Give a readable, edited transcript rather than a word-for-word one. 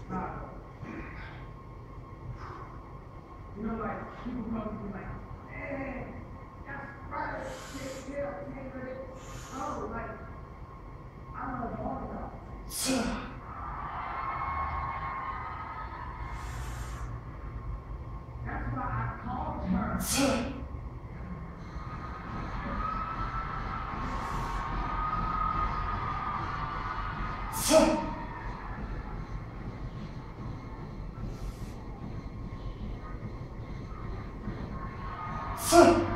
You know, like, people come to me like, hey, that's right, get up, can't let it. Oh, like, I'm a dog. That's why I called her. Huh.